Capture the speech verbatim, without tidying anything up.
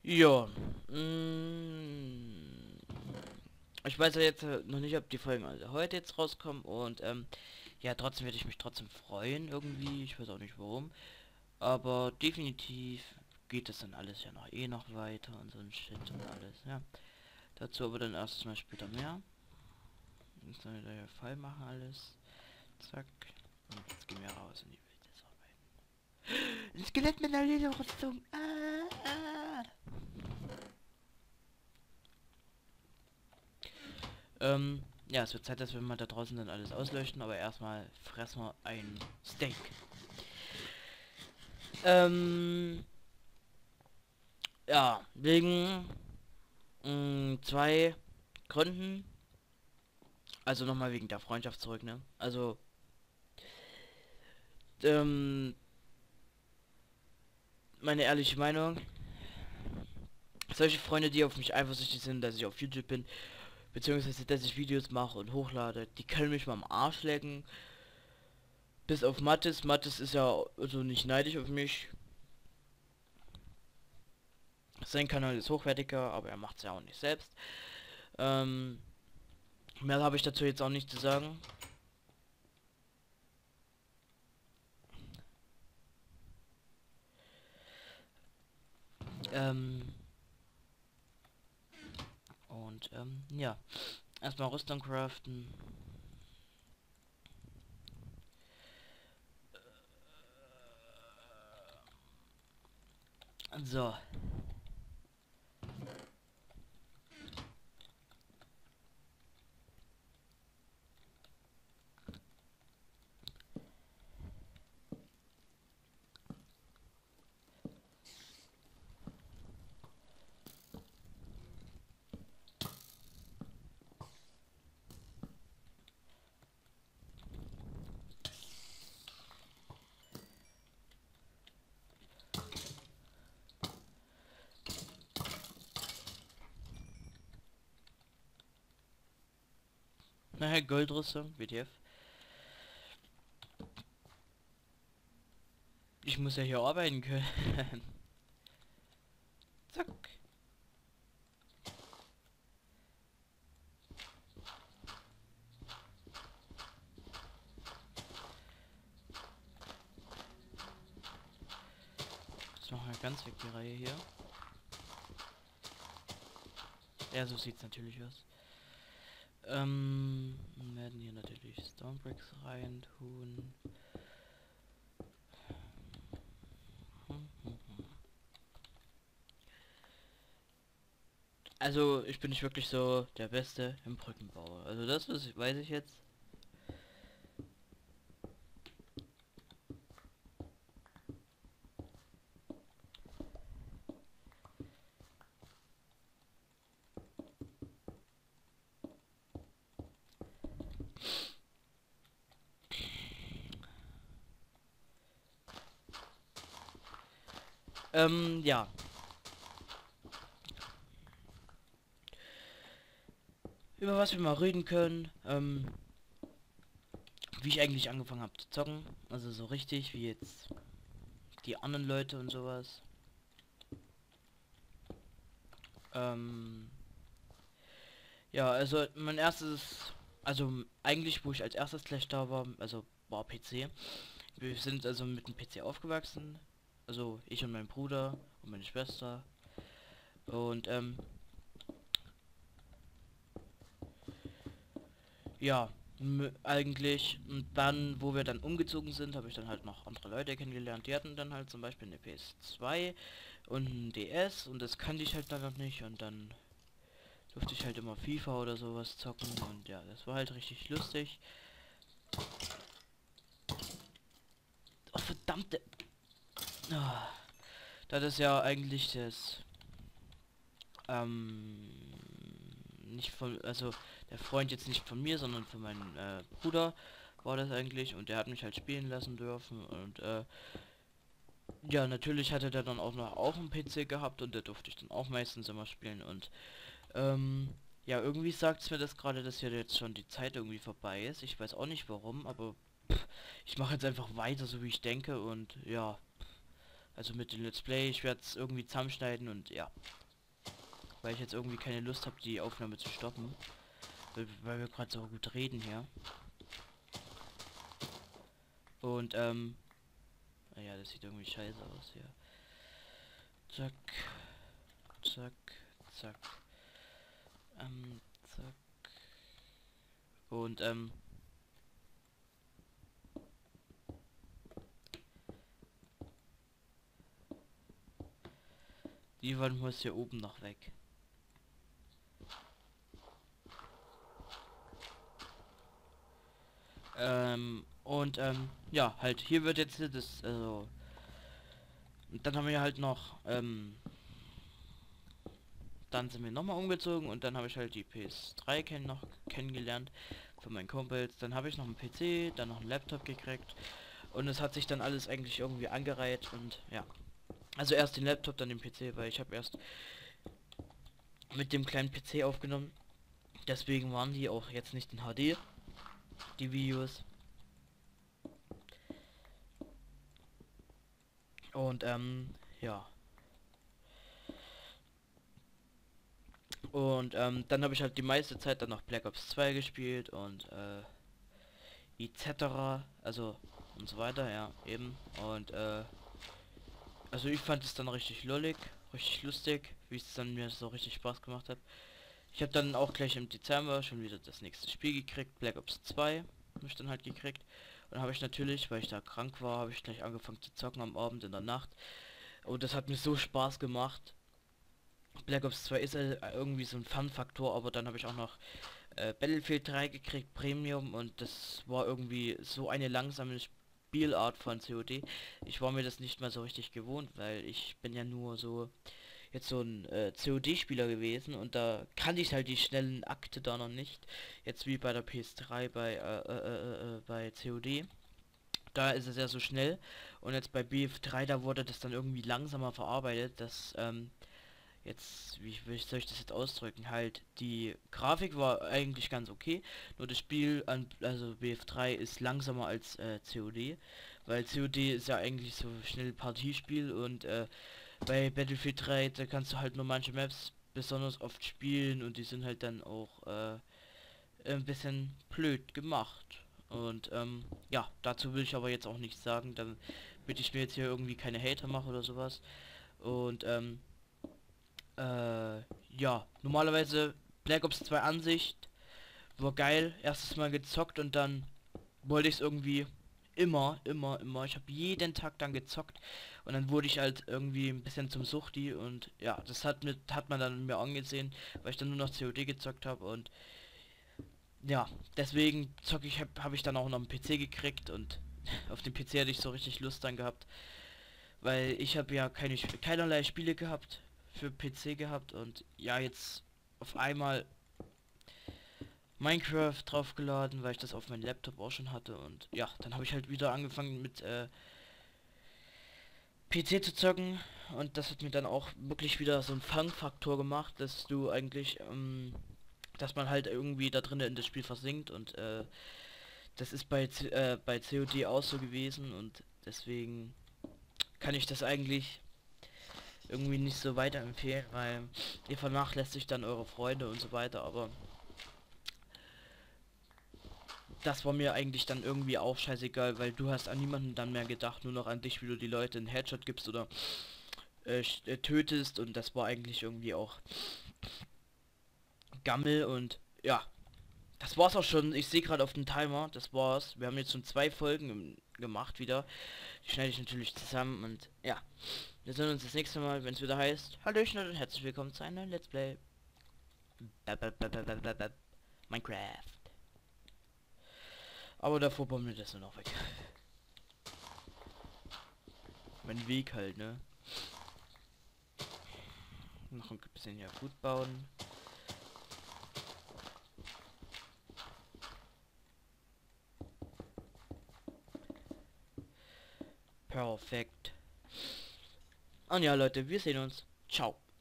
Ja. Mm, ich weiß ja jetzt äh, noch nicht, ob die Folgen also heute jetzt rauskommen und ähm, ja, trotzdem werde ich mich trotzdem freuen irgendwie. Ich weiß auch nicht warum. Aber definitiv geht es dann alles ja noch eh noch weiter und so ein Shit und alles, ja. Dazu aber dann erst mal später mehr. Jetzt soll der Fall machen alles. Zack. Und jetzt gehen wir raus in die Welt des Arbeiten. Ein Skelett mit einer Lederrüstung. Ah, ah. Ähm, ja, es wird Zeit, dass wir mal da draußen dann alles ausleuchten, aber erstmal fressen wir ein Steak. Ähm, ja, wegen mh, zwei Gründen. Also nochmal wegen der Freundschaft zurück, ne? Also, ähm, meine ehrliche Meinung. Solche Freunde, die auf mich eifersüchtig sind, dass ich auf YouTube bin, beziehungsweise dass ich Videos mache und hochlade, die können mich mal am Arsch lecken. Bis auf Mattes. Mattes ist ja also nicht neidisch auf mich. Sein Kanal ist hochwertiger, aber er macht es ja auch nicht selbst. Ähm, mehr habe ich dazu jetzt auch nicht zu sagen. Ähm, und ähm, ja. Erstmal Rüstung craften. So. Naja, Goldrüstung, W T F. Ich muss ja hier arbeiten können. Zack. Das machen wir ganz weg, die Reihe hier. Ja, so sieht's natürlich aus. Ähm, werden hier natürlich Stonebricks rein tun. Also, ich bin nicht wirklich so der Beste im Brückenbau. Also, das ist, weiß ich jetzt. Ähm, ja. Über was wir mal reden können. Ähm, wie ich eigentlich angefangen habe zu zocken. Also so richtig, wie jetzt die anderen Leute und sowas. Ähm, ja, also mein erstes, also eigentlich, wo ich als erstes gleich da war, also war P C. Wir sind also mit dem P C aufgewachsen. Also ich und mein Bruder und meine Schwester. Und ähm, ja, m- eigentlich. Und dann, wo wir dann umgezogen sind, habe ich dann halt noch andere Leute kennengelernt. Die hatten dann halt zum Beispiel eine P S zwei und ein D S und das kannte ich halt dann noch nicht. Und dann durfte ich halt immer FIFA oder sowas zocken. Und ja, das war halt richtig lustig. Oh, verdammte... Ah, das ist ja eigentlich das... Ähm, nicht von... Also, der Freund jetzt nicht von mir, sondern von meinem äh, Bruder war das eigentlich. Und der hat mich halt spielen lassen dürfen. Und äh, ja, natürlich hatte der dann auch noch auch einen P C gehabt. Und da durfte ich dann auch meistens immer spielen. Und ähm, ja, irgendwie sagt es mir das gerade, dass hier jetzt schon die Zeit irgendwie vorbei ist. Ich weiß auch nicht warum, aber pff, ich mache jetzt einfach weiter, so wie ich denke und ja, Also mit dem Let's Play. Ich werde es irgendwie zusammenschneiden und ja. Weil ich jetzt irgendwie keine Lust habe, die Aufnahme zu stoppen. Weil, weil wir gerade so gut reden hier. Und ähm... naja, das sieht irgendwie scheiße aus hier. Zack. Zack. Zack. Ähm, zack. Und ähm... die Wand muss hier oben noch weg. Ähm, und ähm, ja, halt, hier wird jetzt das, also, und dann haben wir halt noch, ähm, dann sind wir nochmal umgezogen und dann habe ich halt die P S drei kenn noch kennengelernt von meinen Kumpels. Dann habe ich noch einen P C, dann noch einen Laptop gekriegt und es hat sich dann alles eigentlich irgendwie angereiht und ja. Also erst den Laptop, dann den P C, weil ich habe erst mit dem kleinen P C aufgenommen. Deswegen waren die auch jetzt nicht in H D, die Videos. Und ähm, ja. Und ähm, dann habe ich halt die meiste Zeit dann noch Black Ops zwei gespielt und äh, et cetera. Also und so weiter, ja, eben. Und äh, also ich fand es dann richtig lollig, richtig lustig, wie es dann mir so richtig Spaß gemacht hat. Ich habe dann auch gleich im Dezember schon wieder das nächste Spiel gekriegt, Black Ops zwei habe ich dann halt gekriegt. Und habe ich natürlich, weil ich da krank war, habe ich gleich angefangen zu zocken am Abend in der Nacht. Und das hat mir so Spaß gemacht. Black Ops zwei ist äh, irgendwie so ein Fun-Faktor, aber dann habe ich auch noch äh, Battlefield drei gekriegt, Premium, und das war irgendwie so eine langsame Spielart von C O D. Ich war mir das nicht mal so richtig gewohnt, weil ich bin ja nur so jetzt so ein äh, C O D-Spieler gewesen und da kannte ich halt die schnellen Akte da noch nicht. Jetzt wie bei der P S drei bei äh, äh, äh, äh, bei C O D. Da ist es ja so schnell und jetzt bei B F drei, da wurde das dann irgendwie langsamer verarbeitet, dass ähm, jetzt, wie, wie soll ich das jetzt ausdrücken, halt die Grafik war eigentlich ganz okay, nur das Spiel an, also B F drei ist langsamer als äh, C O D, weil C O D ist ja eigentlich so schnell Partiespiel und äh, bei Battlefield drei, da kannst du halt nur manche Maps besonders oft spielen und die sind halt dann auch äh, ein bisschen blöd gemacht. Und ähm, ja, dazu will ich aber jetzt auch nichts sagen, damit ich mir jetzt hier irgendwie keine Hater mache oder sowas. Und ähm, äh, ja, normalerweise Black Ops zwei Ansicht war geil, erstes Mal gezockt und dann wollte ich es irgendwie immer, immer, immer. Ich habe jeden Tag dann gezockt und dann wurde ich halt irgendwie ein bisschen zum Suchti und ja, das hat mit hat man dann mir angesehen, weil ich dann nur noch C O D gezockt habe und ja, deswegen zocke ich habe hab ich dann auch noch einen P C gekriegt und auf dem P C hatte ich so richtig Lust dann gehabt, weil ich habe ja keine keinerlei Spiele gehabt für P C gehabt und ja, jetzt auf einmal Minecraft draufgeladen, weil ich das auf meinem Laptop auch schon hatte und ja, dann habe ich halt wieder angefangen mit äh, P C zu zocken und das hat mir dann auch wirklich wieder so einen Fun-Faktor gemacht, dass du eigentlich, ähm, dass man halt irgendwie da drinnen in das Spiel versinkt und äh, das ist bei C äh, bei C O D auch so gewesen und deswegen kann ich das eigentlich irgendwie nicht so weiterempfehlen, weil ihr vernachlässigt dann eure Freunde und so weiter, aber das war mir eigentlich dann irgendwie auch scheißegal, weil du hast an niemanden dann mehr gedacht, nur noch an dich, wie du die Leute einen Headshot gibst oder äh, äh, tötest und das war eigentlich irgendwie auch Gammel und ja, das war's auch schon. Ich sehe gerade auf den Timer, das war's. Wir haben jetzt schon zwei Folgen gemacht wieder. Die schneide ich natürlich zusammen und ja, wir sehen uns das nächste Mal, wenn es wieder heißt Hallöchen und herzlich willkommen zu einem Let's Play Minecraft. Aber davor bomben wir das nur noch weg. Mein Weg halt, ne? Noch ein bisschen hier gut bauen. Perfekt. Und ja, Leute, wir sehen uns. Ciao.